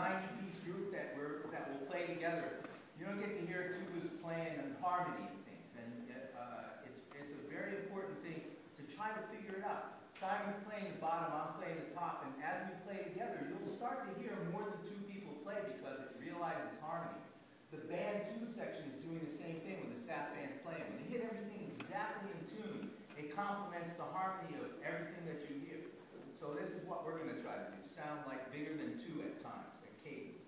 90-piece group that will play together, you don't get to hear tubas playing in harmony and things. And it's a very important thing to try to figure it out. Simon's playing the bottom, I'm playing the top, and as we play together, you'll start to hear more than two people play because it realizes harmony. The band tuba section is doing the same thing when the staff band's playing. When they hit everything exactly in tune, it complements the harmony of everything that you hear. So this is what we're going to try to do. Sound like bigger than two at times, at cadence.